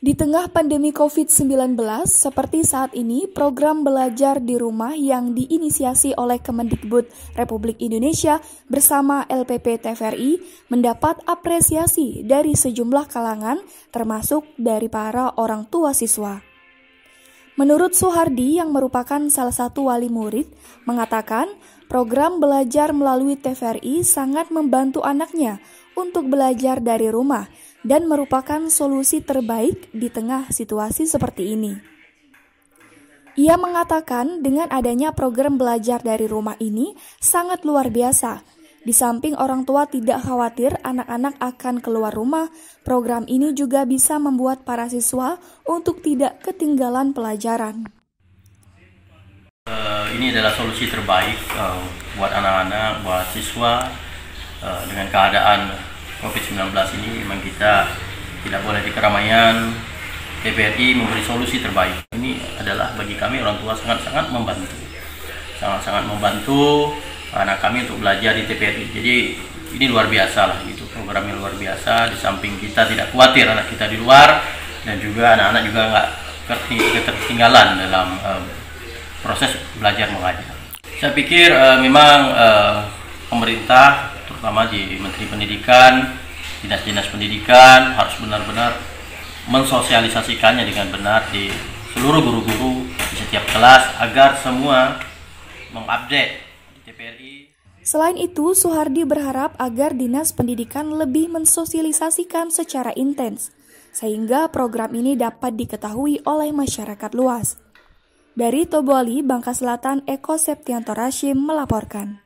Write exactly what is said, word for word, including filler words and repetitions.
Di tengah pandemi covid sembilan belas, seperti saat ini, program belajar di rumah yang diinisiasi oleh Kemendikbud Republik Indonesia bersama L P P T V R I mendapat apresiasi dari sejumlah kalangan, termasuk dari para orang tua siswa. Menurut Suhardi yang merupakan salah satu wali murid, mengatakan program belajar melalui T V R I sangat membantu anaknya untuk belajar dari rumah dan merupakan solusi terbaik di tengah situasi seperti ini. Ia mengatakan dengan adanya program belajar dari rumah ini sangat luar biasa. Di samping orang tua tidak khawatir anak-anak akan keluar rumah, program ini juga bisa membuat para siswa untuk tidak ketinggalan pelajaran. Uh, ini adalah solusi terbaik uh, buat anak-anak, buat siswa uh, dengan keadaan covid sembilan belas ini. Memang kita tidak boleh di keramaian. T V R I memberi solusi terbaik. Ini adalah bagi kami orang tua sangat-sangat membantu, sangat-sangat membantu anak kami untuk belajar di T V R I. Jadi ini luar biasa lah, gitu, programnya luar biasa. Di samping kita tidak khawatir anak kita di luar, dan juga anak-anak juga nggak ketertinggalan dalam uh, proses belajar mengajar. Saya pikir uh, memang uh, pemerintah, terutama di Menteri Pendidikan, dinas-dinas pendidikan harus benar-benar mensosialisasikannya dengan benar di seluruh guru-guru di setiap kelas agar semua mengupdate di T V R I. Selain itu, Suhardi berharap agar dinas pendidikan lebih mensosialisasikan secara intens, sehingga program ini dapat diketahui oleh masyarakat luas. Dari Tobuali, Bangka Selatan, Eko Septianto Rashim melaporkan.